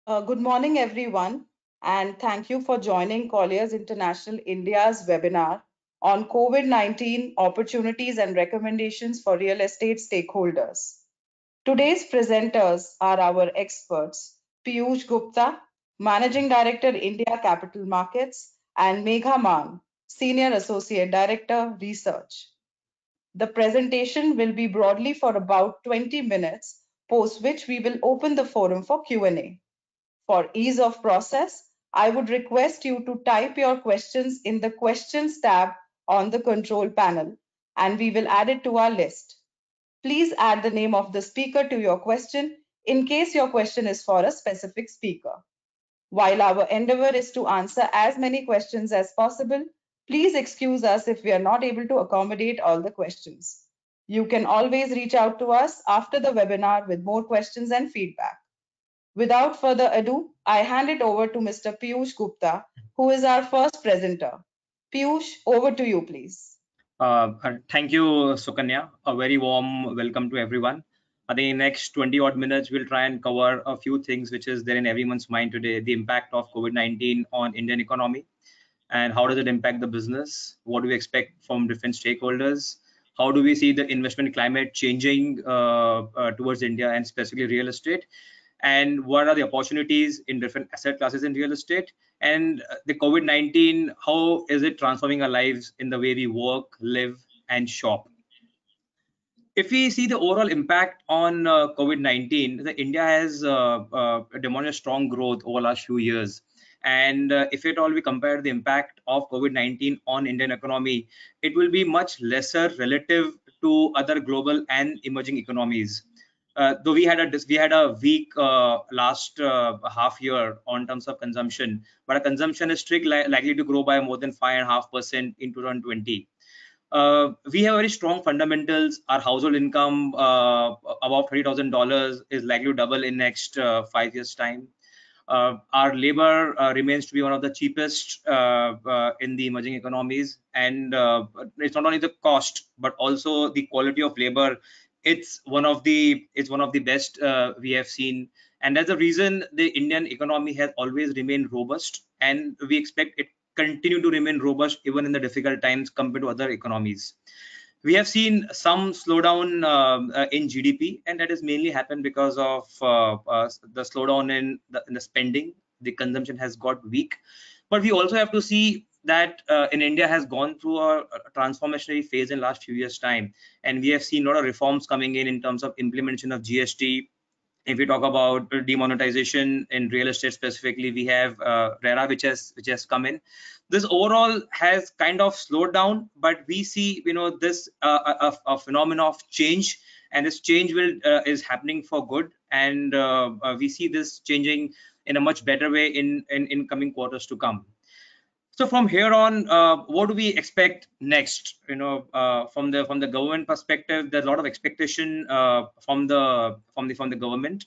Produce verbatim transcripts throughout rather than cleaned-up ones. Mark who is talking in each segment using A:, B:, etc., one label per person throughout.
A: Uh, good morning, everyone, and thank you for joining Colliers International India's webinar on COVID nineteen opportunities and recommendations for real estate stakeholders. Today's presenters are our experts, Piyush Gupta, Managing Director, India Capital Markets, and Megha Maan, Senior Associate Director, Research. The presentation will be broadly for about twenty minutes, post which we will open the forum for Q and A. For ease of process, I would request you to type your questions in the questions tab on the control panel, and we will add it to our list. Please add the name of the speaker to your question in case your question is for a specific speaker. While our endeavor is to answer as many questions as possible, please excuse us if we are not able to accommodate all the questions. You can always reach out to us after the webinar with more questions and feedback. Without further ado, I hand it over to Mister Piyush Gupta, who is our first presenter. Piyush, over to you, please.
B: Uh, thank you, Sukanya. A very warm welcome to everyone. I think in the next twenty odd minutes, we'll try and cover a few things which is there in everyone's mind today. The impact of COVID nineteen on Indian economy and how does it impact the business? What do we expect from different stakeholders? How do we see the investment climate changing uh, uh, towards India and specifically real estate? And what are the opportunities in different asset classes in real estate? And the COVID nineteen, how is it transforming our lives in the way we work, live, and shop? If we see the overall impact on uh, COVID nineteen, the India has uh, uh, demonstrated strong growth over the last few years. And uh, if at all we compare the impact of COVID nineteen on Indian economy, it will be much lesser relative to other global and emerging economies. Uh, though we had a we had a weak uh, last uh, half year on terms of consumption, but our consumption is still li likely to grow by more than five and a half percent in two thousand twenty. Uh, we have very strong fundamentals. Our household income uh, above thirty thousand dollars is likely to double in next uh, five years time. Uh, our labor uh, remains to be one of the cheapest uh, uh, in the emerging economies, and uh, it's not only the cost but also the quality of labor. It's one of the it's one of the best uh, we have seen, and that's the reason the Indian economy has always remained robust, and we expect it continue to remain robust even in the difficult times compared to other economies. We have seen some slowdown uh, uh, in G D P, and that has mainly happened because of uh, uh, the slowdown in the, in the spending. The consumption has got weak, but we also have to see that uh, in India has gone through a, a transformationary phase in last few years time, and we have seen a lot of reforms coming in in terms of implementation of G S T. If we talk about demonetization in real estate specifically, we have uh, RERA, which has which has come in. This overall has kind of slowed down, but we see, you know, this uh, a, a phenomenon of change, and this change will uh, is happening for good, and uh, uh, we see this changing in a much better way in in, in coming quarters to come. So from here on, uh, what do we expect next? You know, uh, from the from the government perspective, there's a lot of expectation uh, from the from the from the government.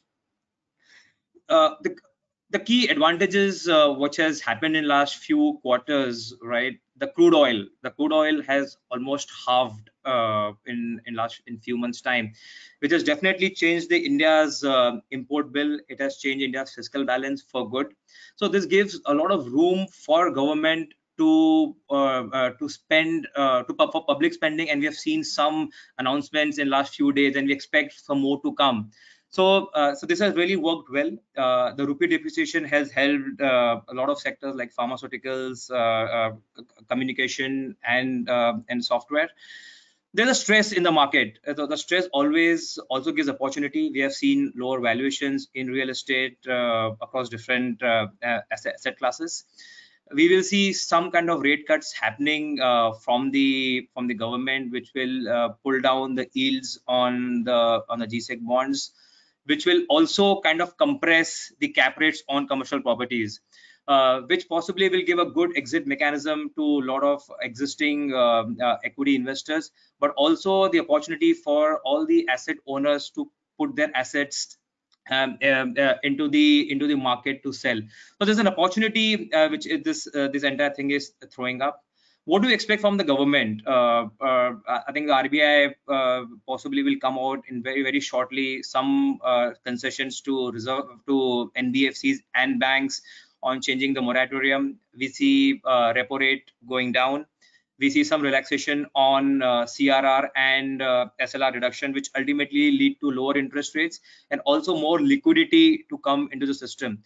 B: Uh, the the key advantages uh, which has happened in last few quarters, right? The crude oil, the crude oil has almost halved uh, in in last in few months time, which has definitely changed the India's uh, import bill. It has changed India's fiscal balance for good. So this gives a lot of room for government to uh, uh, to spend uh, to for public spending, and we have seen some announcements in last few days, and we expect some more to come. So, uh, so this has really worked well. Uh, the rupee depreciation has helped uh, a lot of sectors like pharmaceuticals, uh, uh, communication, and uh, and software. There's a stress in the market. So the stress always also gives opportunity. We have seen lower valuations in real estate uh, across different uh, asset, asset classes. We will see some kind of rate cuts happening uh, from the from the government, which will uh, pull down the yields on the on the G SEC bonds, which will also kind of compress the cap rates on commercial properties, uh, which possibly will give a good exit mechanism to a lot of existing uh, uh, equity investors, but also the opportunity for all the asset owners to put their assets um, um, uh, into the into the market to sell. So there's an opportunity uh, which is this uh, this entire thing is throwing up. What do you expect from the government? Uh, uh, I think the R B I uh, possibly will come out in very very shortly some uh, concessions to reserve to N B F Cs and banks on changing the moratorium. We see uh, repo rate going down. We see some relaxation on uh, C R R and uh, S L R reduction, which ultimately lead to lower interest rates and also more liquidity to come into the system.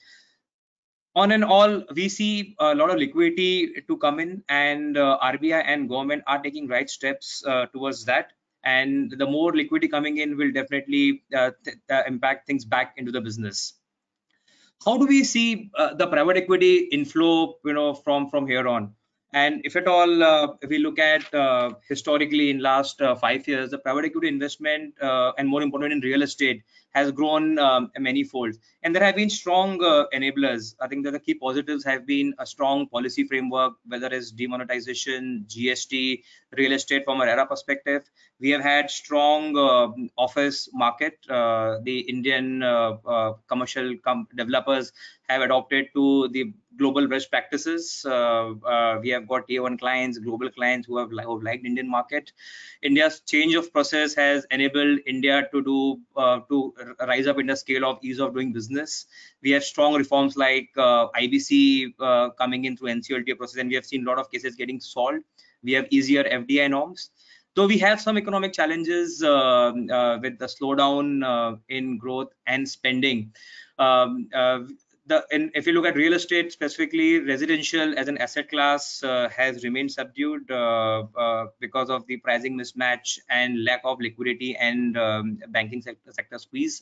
B: On and all, we see a lot of liquidity to come in, and uh, R B I and government are taking right steps uh, towards that. And the more liquidity coming in will definitely uh, th uh, impact things back into the business. How do we see uh, the private equity inflow, you know, from from here on? And if at all, uh, if we look at uh, historically in last uh, five years, the private equity investment uh, and more important in real estate has grown um, many-fold. And there have been strong uh, enablers. I think that the key positives have been a strong policy framework, whether it's demonetization, G S T, real estate from an era perspective. We have had strong uh, office market. Uh, the Indian uh, uh, commercial com developers have adopted to the global best practices. Uh, uh, we have got tier one clients, global clients who have, who have liked Indian market. India's change of process has enabled India to do uh, to rise up in the scale of ease of doing business. We have strong reforms like uh, I B C uh, coming in through N C L T A process, and we have seen a lot of cases getting solved. We have easier F D I norms. Though we have some economic challenges uh, uh, with the slowdown uh, in growth and spending. Um, uh, the, and if you look at real estate specifically, residential as an asset class uh, has remained subdued uh, uh, because of the pricing mismatch and lack of liquidity and um, banking sector, sector squeeze.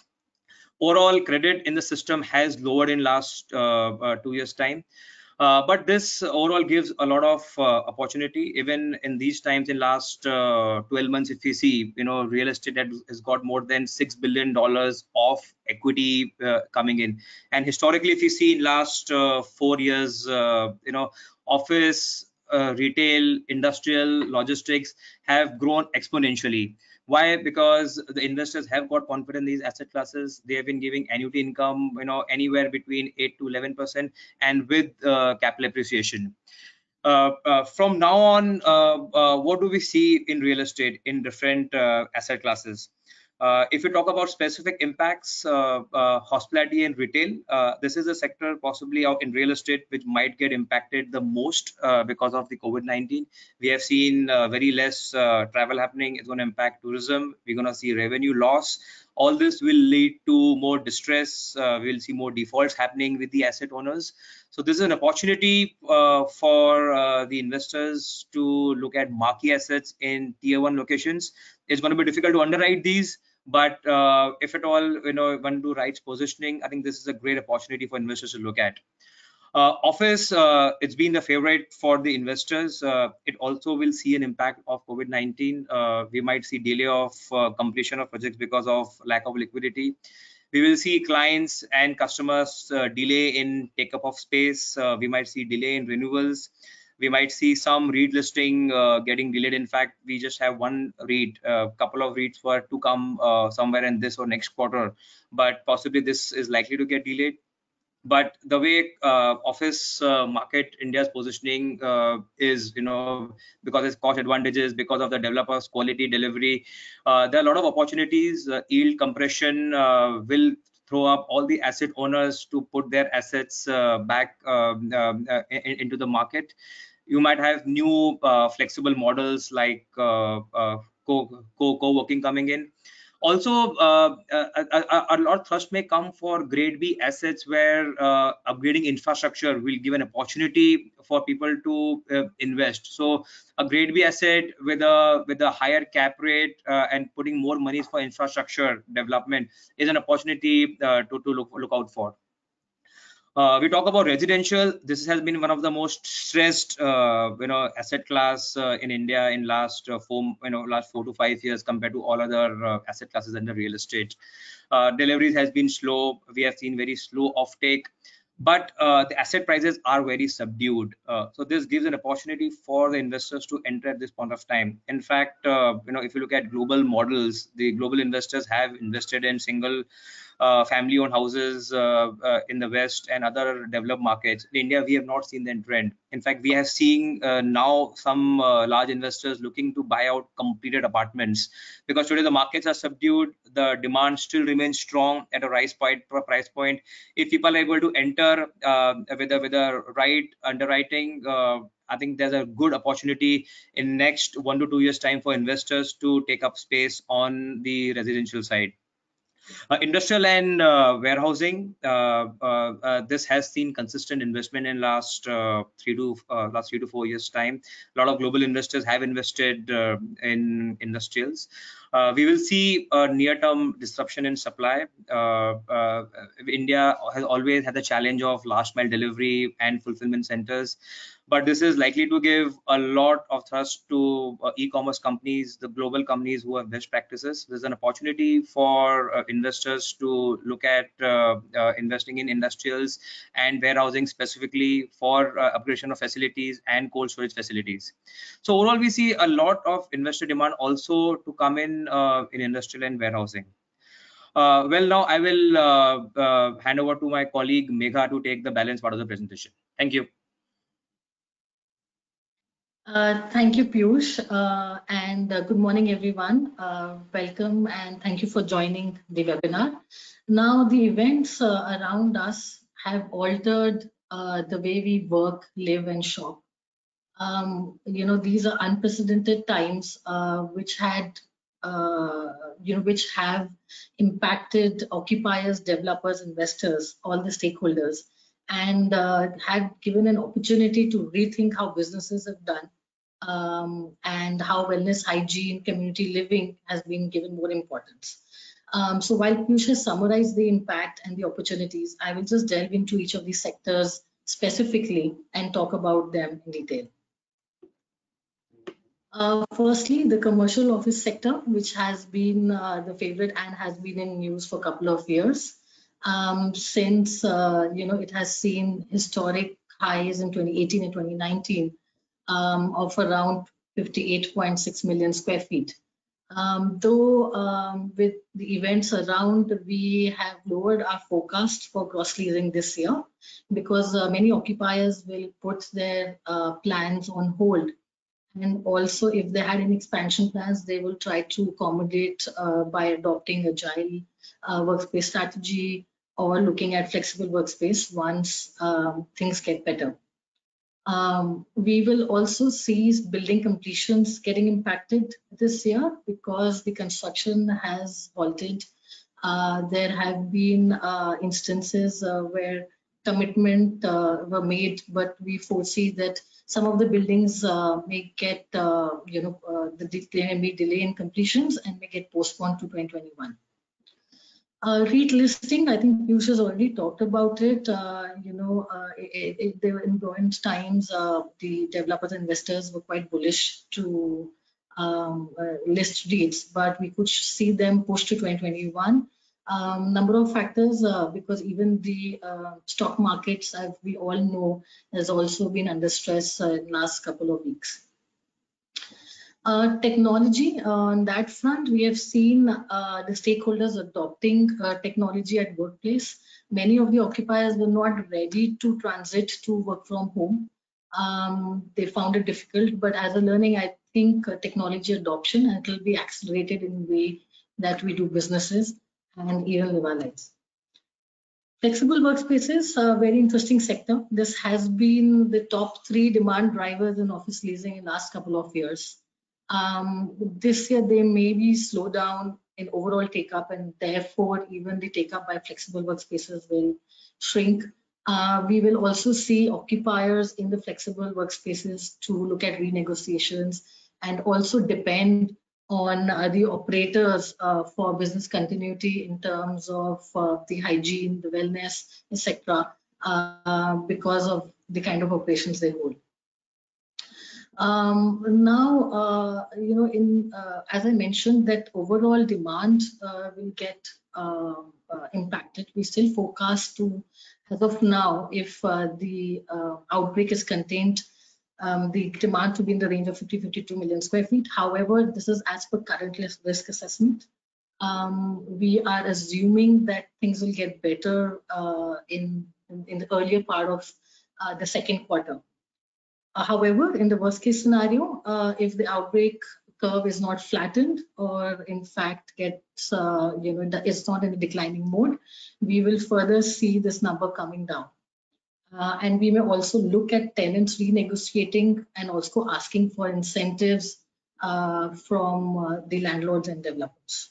B: Overall, credit in the system has lowered in last uh, uh, two years' time. Uh, but this overall gives a lot of uh, opportunity even in these times. In last uh, twelve months, if we see, you know, real estate has got more than six billion dollars of equity uh, coming in. And historically, if you see in last uh, four years, uh, you know, office, uh, retail, industrial, logistics have grown exponentially. Why? Because the investors have got confidence in these asset classes. They have been giving annuity income, you know, anywhere between eight to eleven percent, and with uh, capital appreciation. Uh, uh, from now on, uh, uh, what do we see in real estate in different uh, asset classes? Uh, if you talk about specific impacts, uh, uh, hospitality and retail, uh, this is a sector possibly out in real estate which might get impacted the most uh, because of the COVID nineteen. We have seen uh, very less uh, travel happening. It's going to impact tourism. We're going to see revenue loss. All this will lead to more distress. Uh, we'll see more defaults happening with the asset owners. So this is an opportunity uh, for uh, the investors to look at marquee assets in tier one locations. It's going to be difficult to underwrite these, but uh, if at all, you know, one do rights positioning, I think this is a great opportunity for investors to look at. Uh, office, uh, it's been the favorite for the investors. Uh, it also will see an impact of COVID nineteen. Uh, we might see delay of uh, completion of projects because of lack of liquidity. We will see clients and customers uh, delay in take up of space. Uh, we might see delay in renewals. We might see some REIT listing uh, getting delayed. In fact, we just have one REIT, a uh, couple of REITs were to come uh, somewhere in this or next quarter, but possibly this is likely to get delayed. But the way uh, office uh, market India's positioning uh, is, you know, because it's cost advantages, because of the developers quality delivery, uh, there are a lot of opportunities. Uh, yield compression uh, will throw up all the asset owners to put their assets uh, back um, um, uh, in, into the market. You might have new uh, flexible models like uh, uh, co co co-working coming in. Also, uh, a, a, a lot of thrust may come for grade B assets where uh, upgrading infrastructure will give an opportunity for people to uh, invest. So a grade B asset with a with a higher cap rate uh, and putting more money for infrastructure development is an opportunity uh, to, to look, look out for. Uh, we talk about residential. This has been one of the most stressed, uh, you know, asset class uh, in India in last uh, four, you know, last four to five years compared to all other uh, asset classes under real estate. Uh, deliveries has been slow. We have seen very slow offtake, but uh, the asset prices are very subdued. Uh, so this gives an opportunity for the investors to enter at this point of time. In fact, uh, you know, if you look at global models, the global investors have invested in single uh, family-owned houses uh, uh, in the West and other developed markets. In India, we have not seen that trend. In fact, we have seen uh, now some uh, large investors looking to buy out completed apartments, because today the markets are subdued. The demand still remains strong at a price point. Price point. If people are able to enter uh, with a with a right underwriting, uh, I think there's a good opportunity in next one to two years time for investors to take up space on the residential side. Uh, industrial and uh, warehousing, uh, uh, uh, this has seen consistent investment in last uh, three to uh, last three to four years time. A lot of global investors have invested uh, in industrials. Uh, we will see a near-term disruption in supply. Uh, uh, India has always had the challenge of last mile delivery and fulfillment centers, but this is likely to give a lot of thrust to uh, e-commerce companies, the global companies who have best practices. There's an opportunity for uh, investors to look at uh, uh, investing in industrials and warehousing, specifically for uh, upgradation of facilities and cold storage facilities. So overall, we see a lot of investor demand also to come in uh, in industrial and warehousing. Uh, well, now I will uh, uh, hand over to my colleague Megha to take the balance part of the presentation. Thank you.
C: Uh, thank you, Piyush, uh, and uh, good morning, everyone. Uh, welcome and thank you for joining the webinar. Now, the events uh, around us have altered uh, the way we work, live, and shop. Um, you know, these are unprecedented times, uh, which had, uh, you know, which have impacted occupiers, developers, investors, all the stakeholders, and uh, had given an opportunity to rethink how businesses have done, um, and how wellness, hygiene, community living has been given more importance. Um, so while Piyush has summarized the impact and the opportunities, I will just delve into each of these sectors specifically and talk about them in detail. Uh, firstly, the commercial office sector, which has been uh, the favorite and has been in news for a couple of years, um, since uh, you know it has seen historic highs in twenty eighteen and twenty nineteen um, of around fifty-eight point six million square feet. Um, though um, with the events around, we have lowered our forecast for gross leasing this year, because uh, many occupiers will put their uh, plans on hold. And also, if they had any expansion plans, they will try to accommodate uh, by adopting agile uh, workspace strategy or looking at flexible workspace once um, things get better. Um, we will also see building completions getting impacted this year because the construction has halted. Uh, there have been uh, instances uh, where commitment uh, were made, but we foresee that some of the buildings uh, may get, uh, you know, uh, the there may be delay in completions and may get postponed to twenty twenty-one. Uh, REIT listing, I think Piyush has already talked about it. Uh, you know, uh, it, it, they were in buoyant times. Uh, the developers and investors were quite bullish to um, uh, list REITs, but we could see them push to twenty twenty-one. Um, number of factors, uh, because even the uh, stock markets, as we all know, has also been under stress uh, in the last couple of weeks. Uh, technology, uh, on that front, we have seen uh, the stakeholders adopting uh, technology at workplace. Many of the occupiers were not ready to transit to work from home. Um, they found it difficult, but as a learning, I think uh, technology adoption, and it will be accelerated in the way that we do businesses and even live our lives. Flexible workspaces, a very interesting sector. This has been the top three demand drivers in office leasing in the last couple of years. Um, this year, there may be slowdown in overall take-up, and therefore even the take-up by flexible workspaces will shrink. Uh, we will also see occupiers in the flexible workspaces to look at renegotiations and also depend on uh, the operators uh, for business continuity in terms of uh, the hygiene, the wellness, et cetera, uh, because of the kind of operations they hold. Um, now, uh, you know, in uh, as I mentioned, that overall demand uh, will get uh, uh, impacted. We still forecast to, as of now, if uh, the uh, outbreak is contained, um, the demand to be in the range of fifty to fifty-two million square feet. However, this is as per current risk assessment. Um, we are assuming that things will get better uh, in, in, in the earlier part of uh, the second quarter. Uh, however, in the worst case scenario, uh, if the outbreak curve is not flattened or in fact gets, uh, you know, it's not in a declining mode, we will further see this number coming down. Uh, and we may also look at tenants renegotiating and also asking for incentives uh, from uh, the landlords and developers.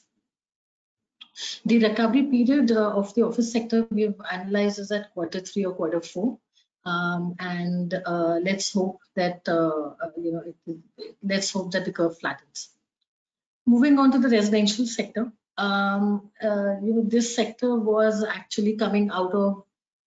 C: The recovery period uh, of the office sector we have analyzed is at quarter three or quarter four. Um, and uh, let's hope that uh, uh, you know it, it, let's hope that the curve flattens. Moving on to the residential sector, um, uh, you know this sector was actually coming out of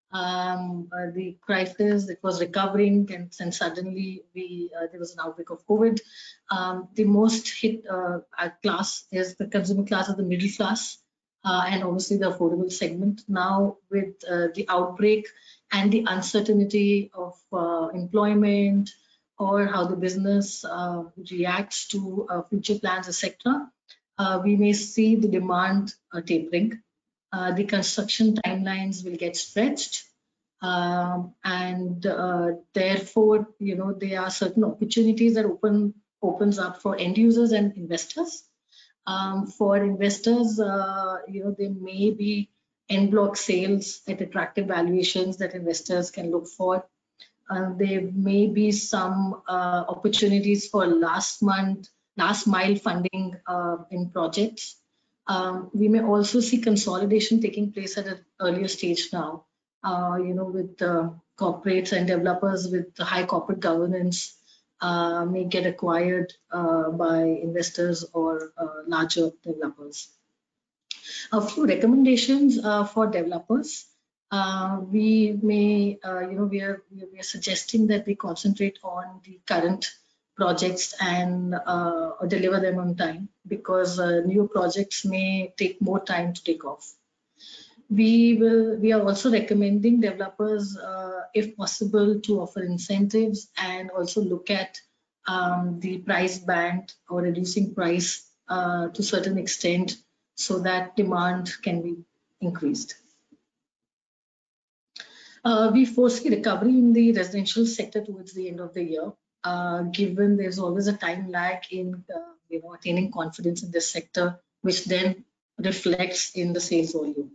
C: um, uh, the crisis. It was recovering, and, and suddenly we uh, there was an outbreak of COVID. Um, the most hit uh, class is the consumer class of the middle class, uh, and obviously the affordable segment. Now with uh, the outbreak and the uncertainty of uh, employment or how the business uh, reacts to uh, future plans, et cetera, uh, we may see the demand uh, tapering. Uh, the construction timelines will get stretched, um, and uh, therefore, you know, there are certain opportunities that open opens up for end users and investors. Um, for investors, uh, you know, there may be en bloc sales at attractive valuations that investors can look for. Uh, there may be some uh, opportunities for last month, last mile funding uh, in projects. Um, we may also see consolidation taking place at an earlier stage now, uh, you know, with uh, corporates and developers with high corporate governance uh, may get acquired uh, by investors or uh, larger developers. A few recommendations uh, for developers. Uh, we may, uh, you know, we are, we are suggesting that we concentrate on the current projects and uh, deliver them on time, because uh, new projects may take more time to take off. We will. We are also recommending developers, uh, if possible, to offer incentives and also look at um, the price band or reducing price uh, to a certain extent so that demand can be increased. Uh, we foresee recovery in the residential sector towards the end of the year, uh, given there's always a time lag in uh, you know attaining confidence in this sector, which then reflects in the sales volume.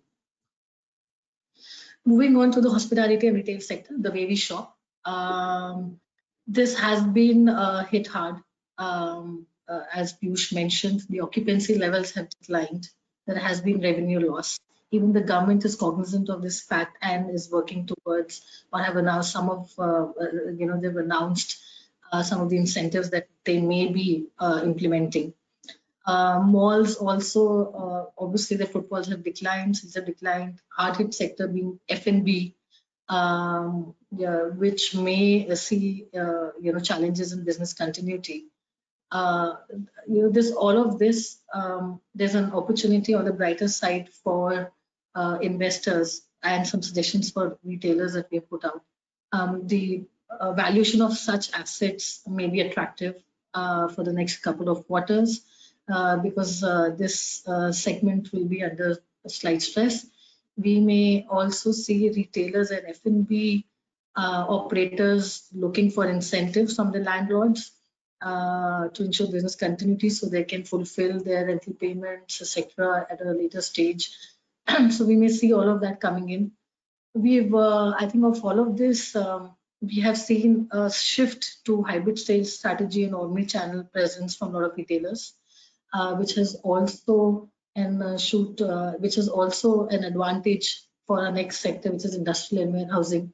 C: Moving on to the hospitality and retail sector, the way we shop. Um, this has been uh, hit hard. Um, uh, as Piyush mentioned, the occupancy levels have declined. There has been revenue loss. Even the government is cognizant of this fact and is working towards, or have announced some of, uh, uh, you know, they've announced uh, some of the incentives that they may be uh, implementing. Uh, malls also, uh, obviously the footfalls have declined, sales have declined. Hard hit sector being F and B, um, yeah, which may see uh, you know challenges in business continuity. Uh, you know, this all of this, um, there's an opportunity on the brighter side for uh, investors and some suggestions for retailers that we have put out. Um, the uh, valuation of such assets may be attractive uh, for the next couple of quarters. Uh, because uh, this uh, segment will be under slight stress. We may also see retailers and F and B uh, operators looking for incentives from the landlords uh, to ensure business continuity so they can fulfill their rental payments, et cetera at a later stage. So we may see all of that coming in. We've, uh, I think of all of this, um, we have seen a shift to hybrid sales strategy and omni-channel presence from a lot of retailers. Uh, which has also an uh, shoot, uh, which is also an advantage for our next sector, which is industrial and warehousing.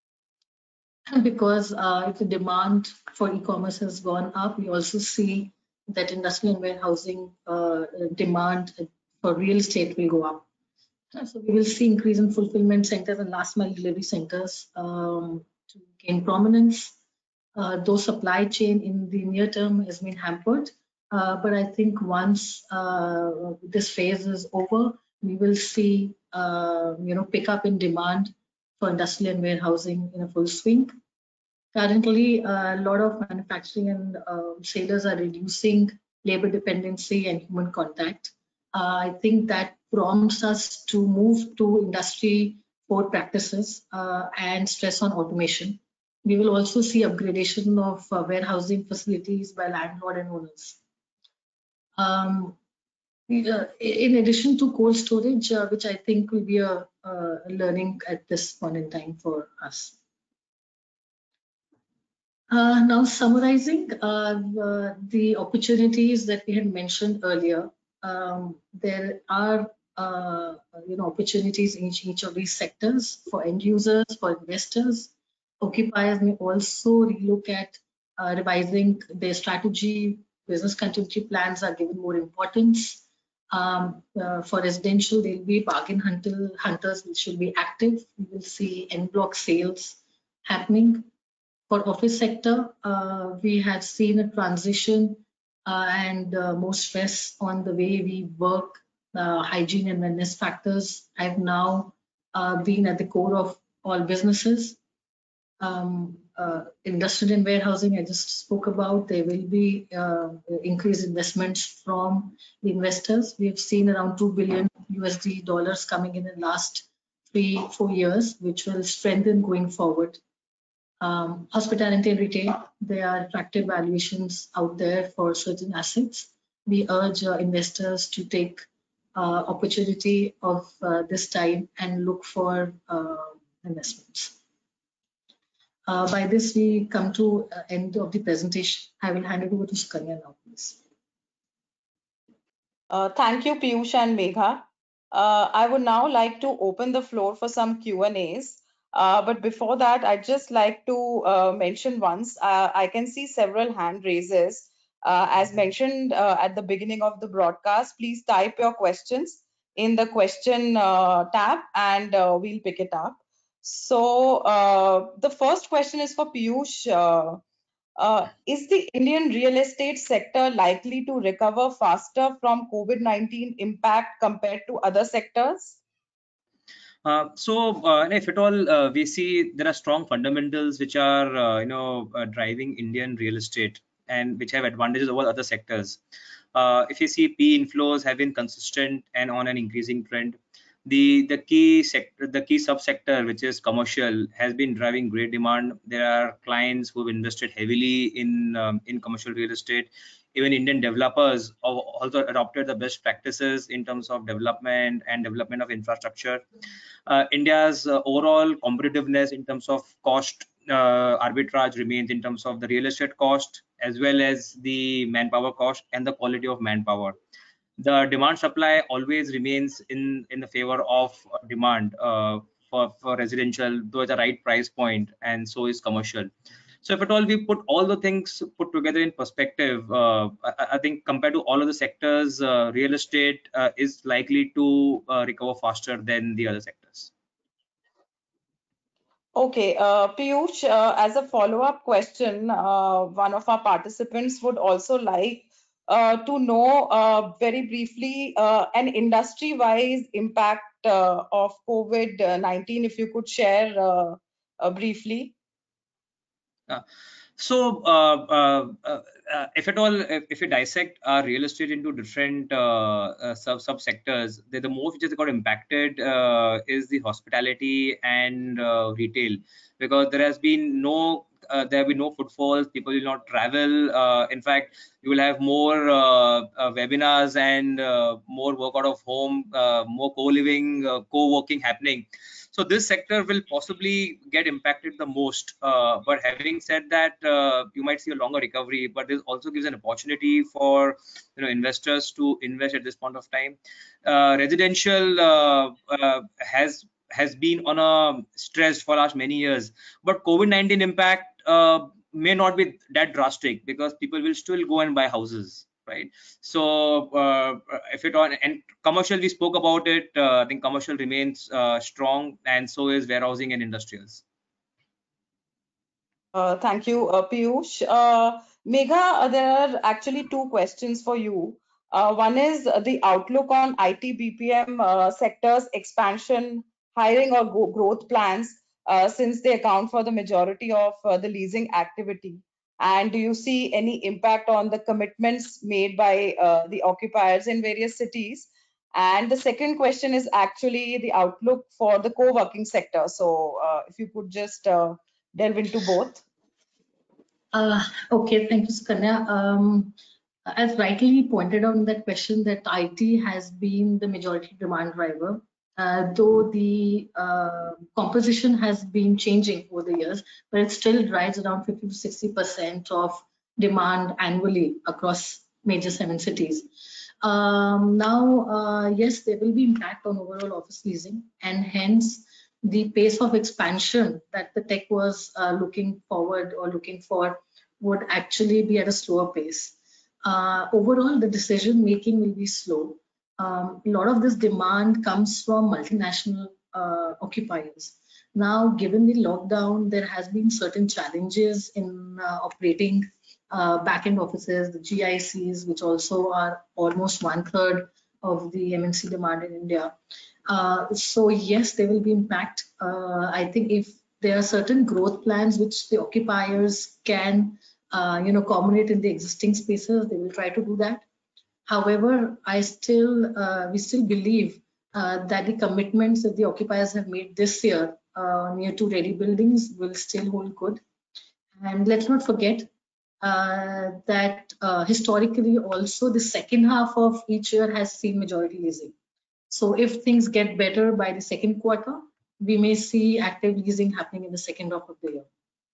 C: Because uh, if the demand for e-commerce has gone up, we also see that industrial and warehousing uh, demand for real estate will go up. So we will see increase in fulfillment centers and last mile delivery centers um, to gain prominence. Uh, though supply chain in the near term has been hampered, uh, but I think once uh, this phase is over, we will see uh, you know pick up in demand for industrial and warehousing in a full swing. Currently, uh, a lot of manufacturing and uh, sailors are reducing labor dependency and human contact. Uh, I think that prompts us to move to industry four practices uh, and stress on automation. We will also see upgradation of uh, warehousing facilities by landlord and owners. Um, uh, in addition to cold storage, uh, which I think will be a, a learning at this point in time for us. Uh, now, summarizing uh, uh, the opportunities that we had mentioned earlier, um, there are uh, you know opportunities in each, each of these sectors for end users, for investors. Occupiers may also relook at uh, revising their strategy. Business continuity plans are given more importance. Um, uh, for residential, there will be bargain hunter, hunters which should be active. We will see en bloc sales happening. For office sector, uh, we have seen a transition uh, and uh, more stress on the way we work. Uh, hygiene and wellness factors have now uh, been at the core of all businesses. Um, uh, industrial and warehousing, I just spoke about, there will be uh, increased investments from the investors. We have seen around two billion U S D dollars coming in the last three, four years, which will strengthen going forward. Um, hospitality and retail, there are attractive valuations out there for certain assets. We urge uh, investors to take uh, opportunity of uh, this time and look for uh, investments. Uh, by this, we come to uh, end of the presentation. I will hand it over to Sukanya now, please.
A: Uh, thank you, Piyush and Megha. Uh, I would now like to open the floor for some Q and A's. Uh, but before that, I'd just like to uh, mention once, uh, I can see several hand raises. Uh, as mentioned uh, at the beginning of the broadcast, please type your questions in the question uh, tab and uh, we'll pick it up. So uh, the first question is for Piyush. Uh, uh, is the Indian real estate sector likely to recover faster from COVID nineteen impact compared to other sectors?
B: Uh, so, uh, if at all, uh, we see there are strong fundamentals which are, uh, you know, uh, driving Indian real estate and which have advantages over other sectors. Uh, if you see P inflows have been consistent and on an increasing trend. The the key sector, the key subsector, which is commercial, has been driving great demand. There are clients who have invested heavily in um, in commercial real estate. Even Indian developers have also adopted the best practices in terms of development and development of infrastructure. Uh, India's uh, overall competitiveness in terms of cost uh, arbitrage remains in terms of the real estate cost as well as the manpower cost and the quality of manpower. The demand supply always remains in in the favor of demand uh, for for residential, though at the right price point, and so is commercial. So if at all we put all the things put together in perspective, uh, I, I think compared to all of the sectors, uh, real estate uh, is likely to uh, recover faster than the other sectors.
A: Okay, uh, Piyush, uh, as a follow-up question, uh, one of our participants would also like uh, to know uh, very briefly uh, an industry-wise impact uh, of COVID nineteen, if you could share uh, uh, briefly.
B: Uh, so, uh, uh, uh, uh, if at all, if, if you dissect our real estate into different uh, uh, sub subsectors, the, the most which has got impacted uh, is the hospitality and uh, retail, because there has been no uh, there have been no footfalls. People will not travel. Uh, in fact, you will have more uh, uh, webinars and uh, more work out of home, uh, more co-living, uh, co-working happening. So this sector will possibly get impacted the most. Uh, but having said that, uh, you might see a longer recovery, but this also gives an opportunity for you know investors to invest at this point of time. Uh, residential uh, uh, has has been on a stress for last many years, but COVID nineteen impact uh, may not be that drastic because people will still go and buy houses, right? So uh, if it on and commercial, we spoke about it. Uh, I think commercial remains uh, strong, and so is warehousing and industrials.
A: Uh, thank you, uh, Piyush. Uh, Megha, uh, there are actually two questions for you. Uh, one is uh, the outlook on I T B P M uh, sector's expansion, hiring or go growth plans, uh, since they account for the majority of uh, the leasing activity. And do you see any impact on the commitments made by uh, the occupiers in various cities? And the second question is actually the outlook for the co-working sector. So uh, if you could just uh, delve into both.
C: Uh, okay, thank you, Sukanya. Um, as rightly pointed out in that question, that I T has been the majority demand driver, uh, though the uh, composition has been changing over the years, but it still drives around fifty to sixty percent of demand annually across major seven cities. Um, now, uh, yes, there will be impact on overall office leasing, and hence the pace of expansion that the tech was uh, looking forward or looking for would actually be at a slower pace. Uh, overall, the decision making will be slow. Um, a lot of this demand comes from multinational uh, occupiers. Now, given the lockdown, there has been certain challenges in uh, operating uh, back-end offices, the G I Cs, which also are almost one third of the M N C demand in India. Uh, so yes, there will be impact. Uh, I think if there are certain growth plans which the occupiers can, uh, you know, accommodate in the existing spaces, they will try to do that. However, I still, uh, we still believe uh, that the commitments that the occupiers have made this year uh, near to ready buildings will still hold good. And let's not forget uh, that uh, historically also the second half of each year has seen majority leasing. So if things get better by the second quarter, we may see active leasing happening in the second half of the year.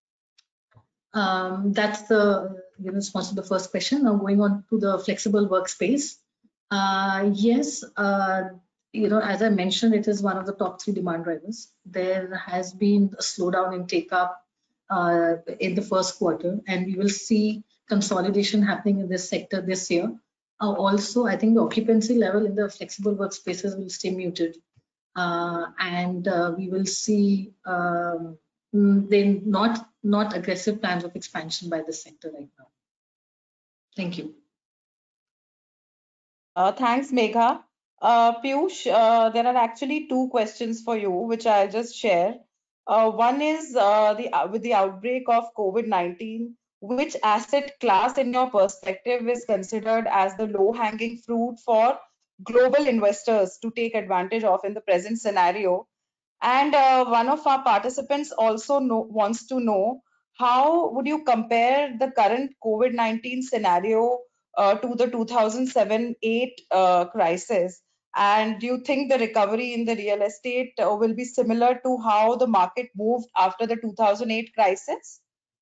C: Um, that's the you know, response to the first question. Now going on to the flexible workspace. Uh, yes, uh, you know, as I mentioned, it is one of the top three demand drivers. There has been a slowdown in take up uh, in the first quarter, and we will see consolidation happening in this sector this year. Uh, also, I think the occupancy level in the flexible workspaces will stay muted, uh, and uh, we will see um, then not not aggressive plans of expansion by the sector right now. Thank you.
A: Uh, thanks, Megha. Uh, Piyush, uh, there are actually two questions for you, which I'll just share. Uh, one is uh, the uh, with the outbreak of COVID nineteen, which asset class, in your perspective, is considered as the low-hanging fruit for global investors to take advantage of in the present scenario? And uh, one of our participants also know, wants to know how would you compare the current COVID nineteen scenario uh, to the two thousand seven eight uh, crisis? And do you think the recovery in the real estate uh, will be similar to how the market moved after the two thousand eight crisis?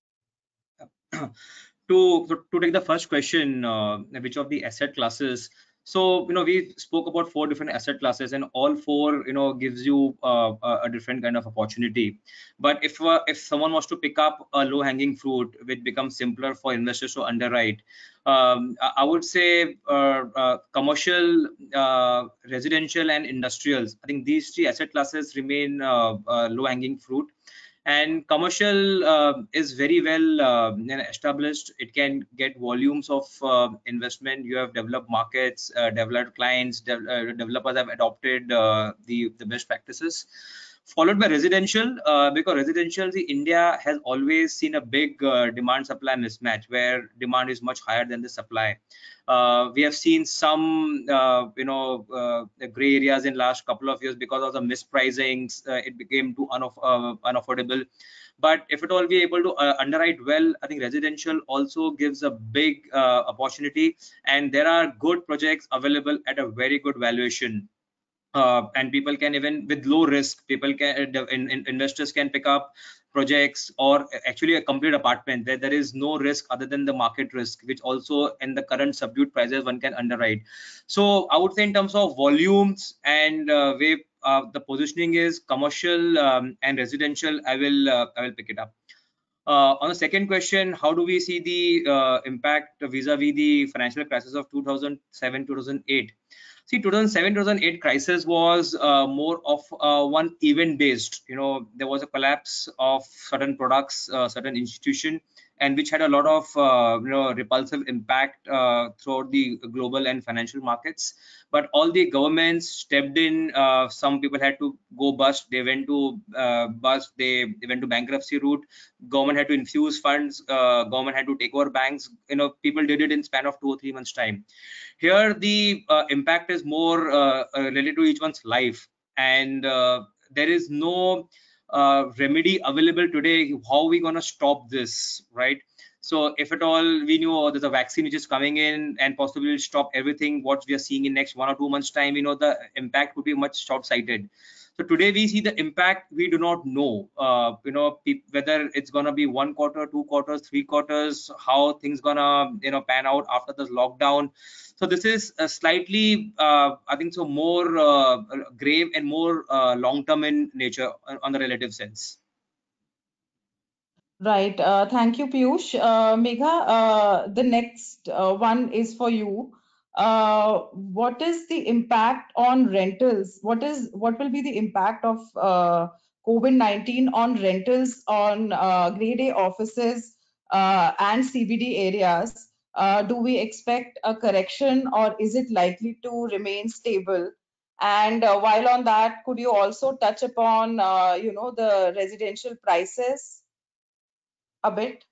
B: to, to take the first question, uh, which of the asset classes? So, you know, we spoke about four different asset classes, and all four, you know, gives you uh, a different kind of opportunity. But if uh, if someone was to pick up a low-hanging fruit, which becomes simpler for investors to underwrite, um, I would say uh, uh, commercial, uh, residential, and industrials. I think these three asset classes remain uh, uh, low-hanging fruit. And commercial uh, is very well uh, established. It can get volumes of uh, investment. You have developed markets, uh, developed clients, de uh, developers have adopted uh, the the best practices, followed by residential, uh, because residential, the India has always seen a big uh, demand supply mismatch where demand is much higher than the supply. Uh, we have seen some uh, you know uh, gray areas in last couple of years because of the mispricings. Uh, it became too unaff uh, unaffordable. But if at all we are able to uh, underwrite well, I think residential also gives a big uh, opportunity, and there are good projects available at a very good valuation. Uh, and people can, even with low risk, people can uh, in, in, investors can pick up projects or actually a complete apartment where there is no risk other than the market risk, which also in the current subdued prices one can underwrite. So I would say in terms of volumes and uh, way uh, the positioning is commercial um, and residential, I will uh, I will pick it up. Uh, on the second question, how do we see the uh, impact vis-a-vis the financial crisis of two thousand seven two thousand eight? See, two thousand seven two thousand eight crisis was uh, more of uh, one event based. You know, there was a collapse of certain products, uh, certain institution, and which had a lot of uh, you know repulsive impact uh, throughout the global and financial markets. But all the governments stepped in. Uh, some people had to go bust. They went to uh, bust. They, they went to bankruptcy route. Government had to infuse funds. Uh, government had to take over banks. You know, people did it in span of two or three months time. Here, the uh, impact is more uh, uh, related to each one's life, and uh, there is no uh, remedy available today. How are we gonna stop this, right? So if at all we knew, oh, there's a vaccine which is coming in and possibly will stop everything what we are seeing in next one or two months time, you know, the impact would be much short-sighted. So today we see the impact. We do not know, uh, you know, whether it's gonna be one quarter, two quarters, three quarters, how things gonna, you know, pan out after this lockdown. So this is a slightly, uh, I think, so more uh, grave and more uh, long-term in nature on the relative sense.
A: Right. Uh, thank you, Piyush. Uh, Megha, uh, the next uh, one is for you. Uh, what is the impact on rentals? What is what will be the impact of uh, COVID nineteen on rentals on uh, grade A offices uh, and C B D areas? Uh, do we expect a correction, or is it likely to remain stable? And uh, while on that, could you also touch upon uh, you know the residential prices a bit?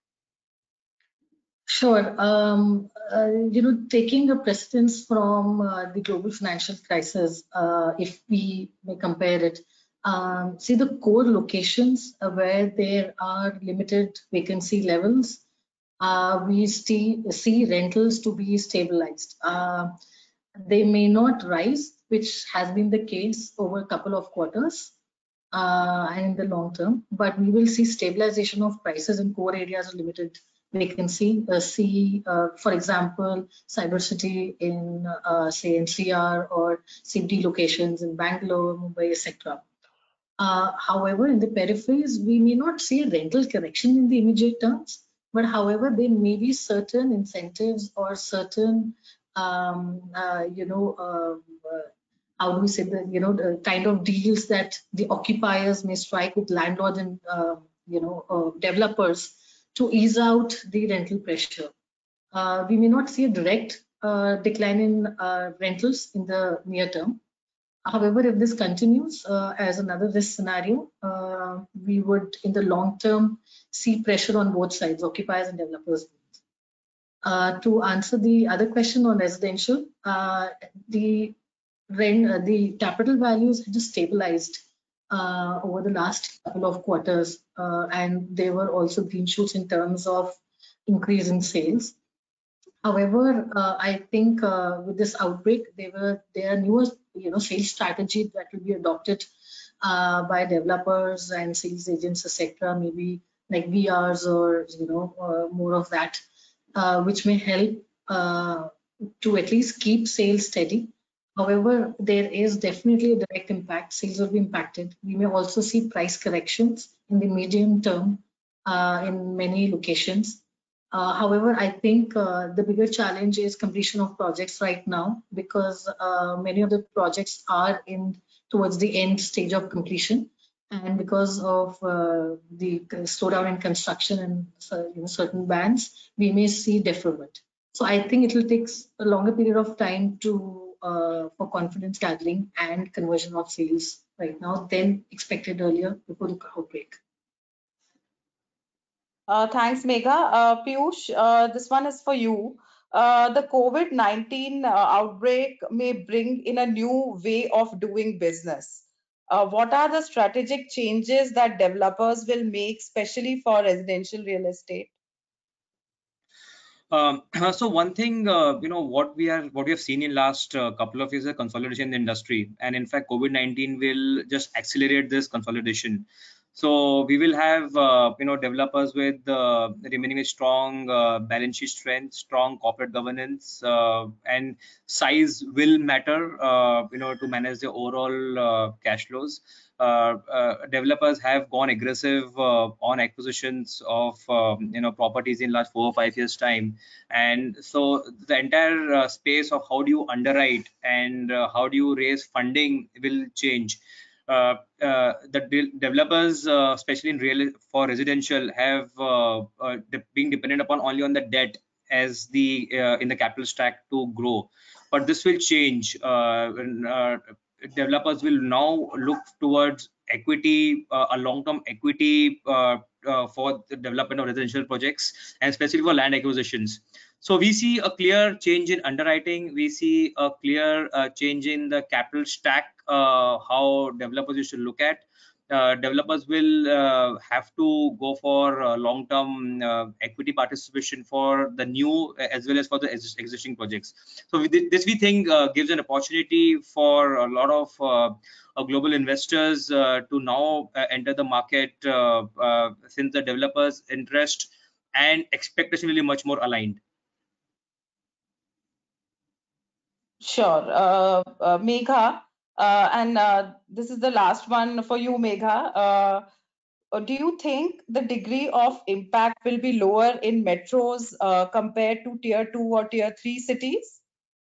C: Sure. Um, uh, you know, taking a precedence from uh, the global financial crisis, uh, if we may compare it, um, see the core locations uh, where there are limited vacancy levels, uh, we see, see rentals to be stabilized. Uh, they may not rise, which has been the case over a couple of quarters uh, and in the long term, but we will see stabilization of prices in core areas of limited vacancy. Uh, see, uh, for example, cybercity in uh, say N C R or C B D locations in Bangalore, Mumbai, et cetera. Uh, however, in the peripheries, we may not see a rental correction in the immediate terms, but however, there may be certain incentives or certain, um, uh, you know, uh, uh, how do we say that, you know, the kind of deals that the occupiers may strike with landlords and, uh, you know, uh, developers to ease out the rental pressure. Uh, we may not see a direct uh, decline in uh, rentals in the near term. However, if this continues uh, as another risk scenario, uh, we would in the long term see pressure on both sides, occupiers and developers. Uh, to answer the other question on residential, uh, the rent, uh, the capital values had just stabilized uh, over the last couple of quarters, uh, and there were also green shoots in terms of increase in sales. However, uh, I think uh, with this outbreak, there were there are newer you know sales strategies that will be adopted uh, by developers and sales agents, et cetera. Maybe like V Rs or you know uh, more of that, uh, which may help uh, to at least keep sales steady. However, there is definitely a direct impact. Sales will be impacted. We may also see price corrections in the medium term uh, in many locations. Uh, however, I think uh, the bigger challenge is completion of projects right now because uh, many of the projects are in towards the end stage of completion, and because of uh, the slowdown in construction and uh, you know, certain bans, we may see deferment. So I think it will take a longer period of time to uh, for confidence gathering and conversion of sales right now than expected earlier before the outbreak.
A: Uh, thanks, Megha. Uh, Piyush, uh, this one is for you. Uh, the COVID nineteen uh, outbreak may bring in a new way of doing business. Uh, what are the strategic changes that developers will make, especially for residential real estate?
B: Um, so one thing, uh, you know, what we are, what we have seen in last uh, couple of years, is a consolidation in the industry, and in fact, COVID nineteen will just accelerate this consolidation. So we will have, uh, you know, developers with uh, remaining with strong uh, balance sheet strength, strong corporate governance, uh, and size will matter, uh, you know, to manage the overall uh, cash flows. Uh, uh, developers have gone aggressive uh, on acquisitions of um, you know properties in last four or five years time, and so the entire uh, space of how do you underwrite and uh, how do you raise funding will change. uh, uh, the de developers, uh, especially in real for residential, have uh, uh, de being dependent upon only on the debt as the uh, in the capital stack to grow. But this will change. Uh, uh, developers will now look towards equity, uh, a long-term equity uh, uh, for the development of residential projects, and especially for land acquisitions. So we see a clear change in underwriting. We see a clear uh, change in the capital stack, uh, how developers used to look at. Uh, developers will uh, have to go for uh, long-term uh, equity participation for the new as well as for the ex existing projects. So with this, we think uh, gives an opportunity for a lot of uh, uh, global investors uh, to now uh, enter the market, uh, uh, since the developers' interest and expectation will be much more aligned.
A: Sure. Uh, uh, Megha, uh, and uh, this is the last one for you, Megha. Uh, uh, do you think the degree of impact will be lower in metros uh, compared to tier two or tier three cities?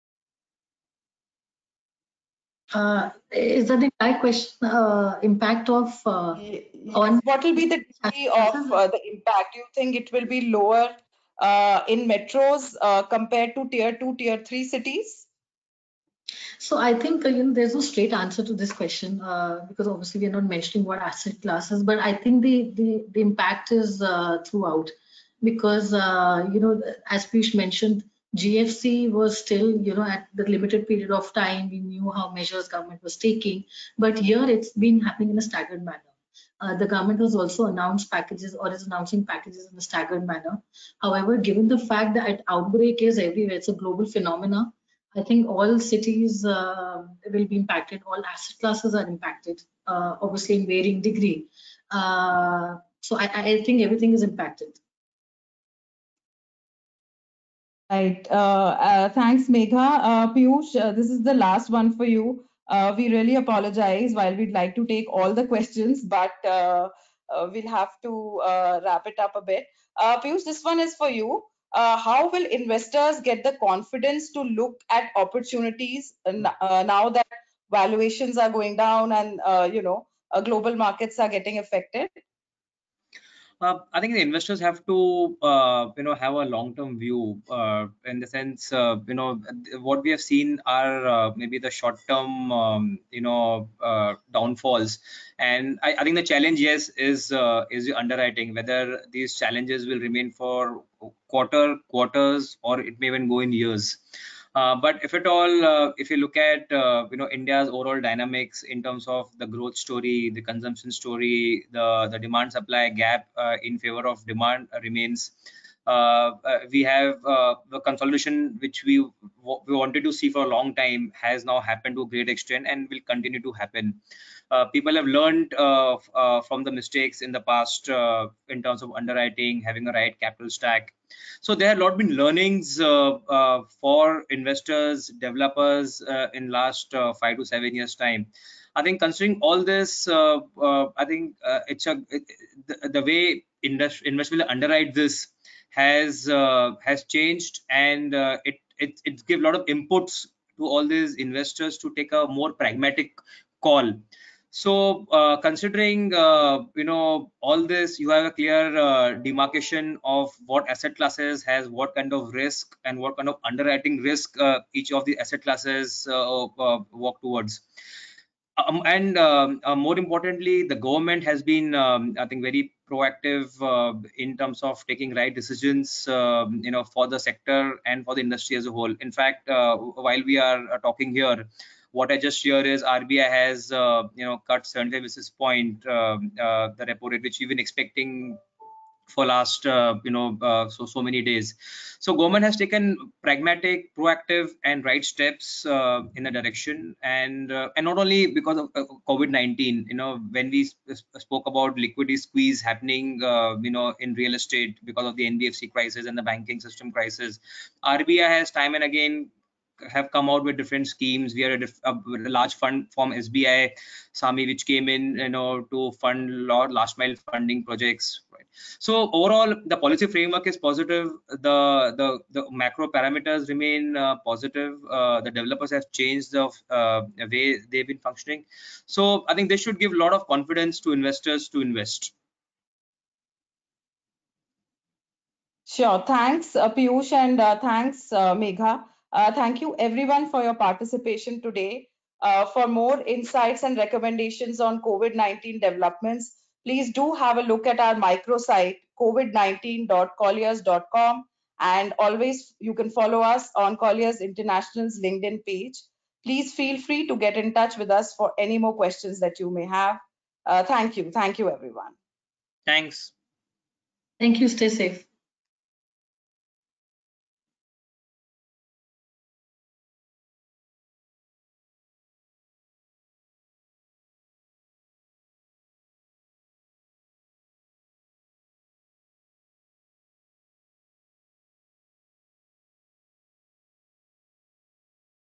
C: Uh, is that the entire question? Uh, impact of uh,
A: Yes.
C: on
A: What will be the degree of uh, the impact? Do you think it will be lower uh, in metros uh, compared to tier two, tier three cities?
C: So I think uh, you know there's no straight answer to this question uh, because obviously we're not mentioning what asset classes, but I think the the, the impact is uh, throughout because uh, you know as Piyush mentioned, G F C was still you know at the limited period of time we knew how measures government was taking, but here it's been happening in a staggered manner. Uh, the government has also announced packages or is announcing packages in a staggered manner. However, given the fact that outbreak is everywhere, it's a global phenomena. I think all cities uh, will be impacted. All asset classes are impacted, uh, obviously in varying degree. Uh, so I, I think everything is impacted.
A: Right. Uh, uh, thanks, Megha. Uh, Piyush, uh, this is the last one for you. Uh, we really apologize while we'd like to take all the questions, but uh, uh, we'll have to uh, wrap it up a bit. Uh, Piyush, this one is for you. Uh, how will investors get the confidence to look at opportunities n- uh, now that valuations are going down and uh, you know uh, global markets are getting affected?
B: Uh, I think the investors have to, uh, you know, have a long-term view, uh, in the sense, uh, you know, what we have seen are uh, maybe the short-term, um, you know, uh, downfalls. And I, I think the challenge, yes, is uh, is the underwriting, whether these challenges will remain for quarter, quarters, or it may even go in years. Uh, but if at all, uh, if you look at uh, you know India's overall dynamics in terms of the growth story, the consumption story, the the demand supply gap uh, in favor of demand remains. Uh, uh, we have uh, the consolidation which we we wanted to see for a long time has now happened to a great extent and will continue to happen. Uh, people have learned uh, uh, from the mistakes in the past uh, in terms of underwriting, having a right capital stack. So there have a lot been learnings uh, uh, for investors, developers uh, in last uh, five to seven years time. I think considering all this, uh, uh, I think uh, it's a it, the, the way industry investors will underwrite this has uh, has changed, and uh, it it it give a lot of inputs to all these investors to take a more pragmatic call. So, uh, considering uh, you know all this, you have a clear uh, demarcation of what asset classes has what kind of risk and what kind of underwriting risk uh, each of the asset classes uh, uh, walk towards. Um, and um, uh, more importantly, the government has been, um, I think, very proactive uh, in terms of taking right decisions, um, you know, for the sector and for the industry as a whole. In fact, uh, while we are uh, talking here, what I just hear is R B I has, uh, you know, cut seventy-five basis point um, uh, the repo rate, which we've been expecting for last uh, you know uh, so so many days. So government has taken pragmatic, proactive, and right steps uh, in the direction, and uh, and not only because of uh, COVID nineteen. You know, when we sp spoke about liquidity squeeze happening, uh, you know, in real estate because of the N B F C crisis and the banking system crisis, R B I has time and again have come out with different schemes. We had a, a large fund from S B I, Sami, which came in, you know, to fund last mile funding projects. Right? So overall, the policy framework is positive. The the, the macro parameters remain uh, positive. Uh, the developers have changed the uh, way they've been functioning. So I think this should give a lot of confidence to investors to invest.
A: Sure. Thanks, uh, Piyush, and uh, thanks, uh, Megha. Uh, thank you, everyone, for your participation today. Uh, for more insights and recommendations on COVID nineteen developments, please do have a look at our microsite, covid nineteen dot colliers dot com. And always, you can follow us on Colliers International's LinkedIn page. Please feel free to get in touch with us for any more questions that you may have. Uh, thank you. Thank you, everyone.
B: Thanks.
C: Thank you. Stay safe.